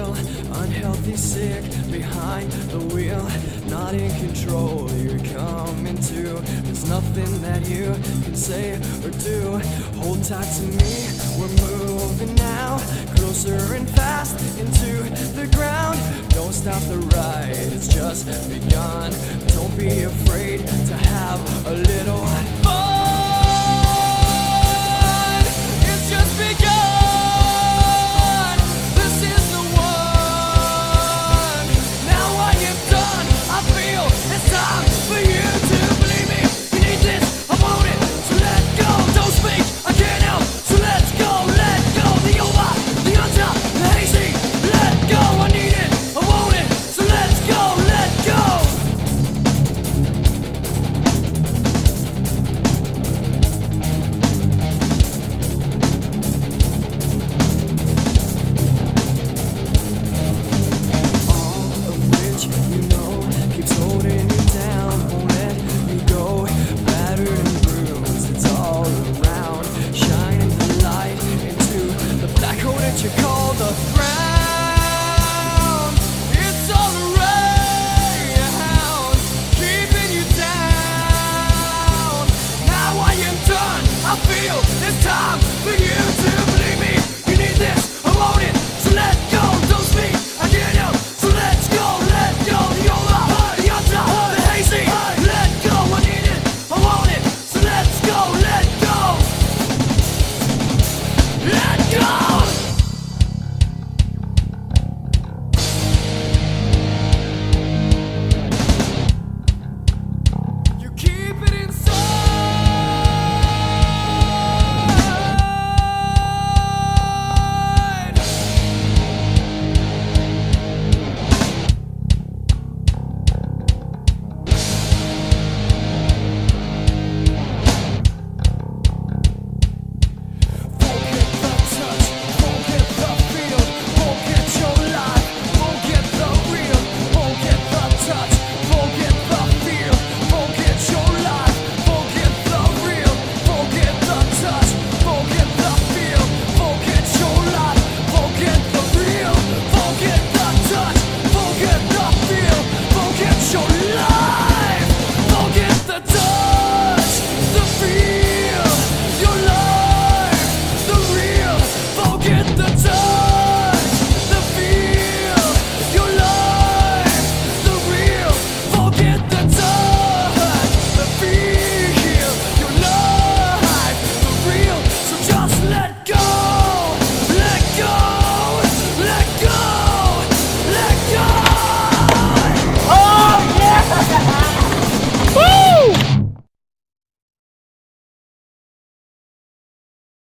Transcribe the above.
feel unhealthy, sick behind the wheel, not in control. You're coming to. There's nothing that you can say or do. Hold tight to me, we're moving now, closer and fast into the ground. Don't stop the ride, it's just begun. Don't be afraid to have a little fun. It's just begun. This is the one. Now what you've done, I feel it's time for you to believe me. You need this, I want it, so let go. Don't speak, I can't help, so let's go. Let go, the over, the under, the hazy. Let go, I need it, I want it, so let's go, let go. All of which you know keeps holding you down, won't let you go. Battered and bruised, it's all around. Shining the light into the black hole that you're